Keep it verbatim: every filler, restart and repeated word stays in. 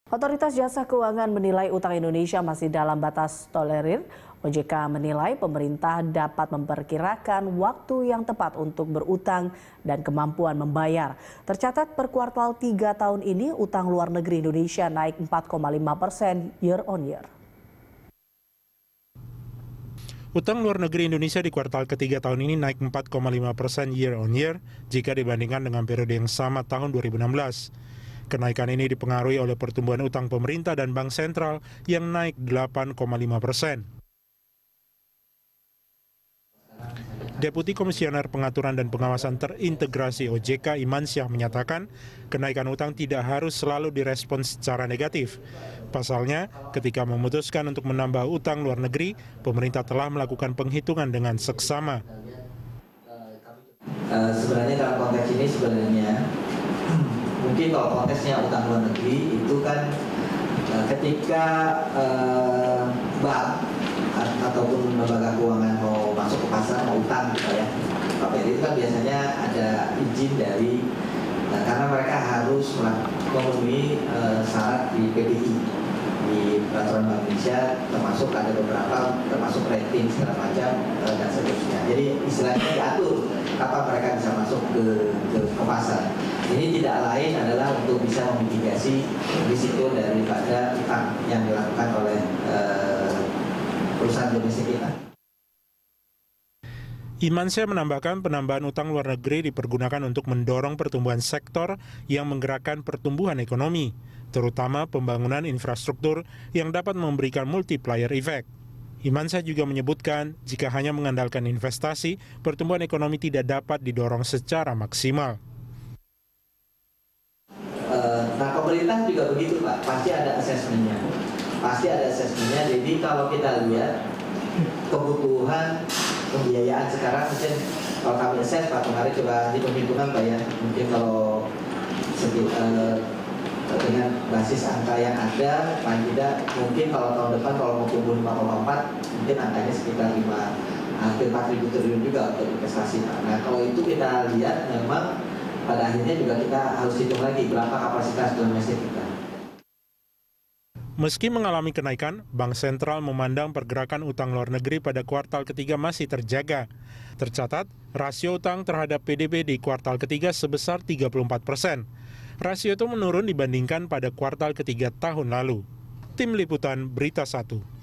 Otoritas Jasa Keuangan menilai utang Indonesia masih dalam batas tolerir. O J K menilai pemerintah dapat memperkirakan waktu yang tepat untuk berutang dan kemampuan membayar. Tercatat per kuartal tiga tahun ini utang luar negeri Indonesia naik empat koma lima persen year on year. Utang luar negeri Indonesia di kuartal ketiga tahun ini naik empat koma lima persen year on year jika dibandingkan dengan periode yang sama tahun dua ribu enam belas. Kenaikan ini dipengaruhi oleh pertumbuhan utang pemerintah dan bank sentral yang naik delapan koma lima persen. Deputi Komisioner Pengaturan dan Pengawasan Terintegrasi O J K Imansyah menyatakan kenaikan utang tidak harus selalu direspon secara negatif. Pasalnya, ketika memutuskan untuk menambah utang luar negeri, pemerintah telah melakukan penghitungan dengan seksama. Uh, sebenarnya dalam konteks ini sebenarnya mungkin kalau konteksnya utang luar negeri itu kan uh, ketika uh, bank ataupun lembaga keuangan mau masuk ke pasar mau utang gitu ya, K P R itu kan biasanya ada izin dari uh, karena mereka harus memenuhi uh, syarat di P B I, di Peraturan Bank Indonesia, termasuk ada beberapa termasuk rating segala macam uh, dan seterusnya. Jadi istilahnya diatur kapan mereka bisa masuk ke, ke, ke pasar. Ini tidak lain adalah untuk bisa memitigasi risiko daripada utang yang dilakukan oleh uh, perusahaan domestik kita. Imansyah menambahkan penambahan utang luar negeri dipergunakan untuk mendorong pertumbuhan sektor yang menggerakkan pertumbuhan ekonomi, terutama pembangunan infrastruktur yang dapat memberikan multiplier effect. Imansyah juga menyebutkan jika hanya mengandalkan investasi, pertumbuhan ekonomi tidak dapat didorong secara maksimal. Nah, pemerintah juga begitu, Pak. Pasti ada asesmennya. Pasti ada asesmennya. Jadi kalau kita lihat kebutuhan pembiayaan sekarang, mungkin kalau kami assess, Pak, kemarin coba diperhitungkan, Pak, ya. Mungkin kalau segi, eh, dengan basis angka yang ada, paling tidak mungkin kalau tahun depan kalau mau tumbuh lima koma empat, mungkin angkanya sekitar lima, hampir empat ribu triliun juga untuk investasi. Nah, kalau itu kita lihat memang pada akhirnya juga kita harus hitung lagi berapa kapasitas domestik kita. Meski mengalami kenaikan, Bank Sentral memandang pergerakan utang luar negeri pada kuartal ketiga masih terjaga. Tercatat, rasio utang terhadap P D B di kuartal ketiga sebesar tiga puluh empat persen. Rasio itu menurun dibandingkan pada kuartal ketiga tahun lalu. Tim Liputan Berita Satu.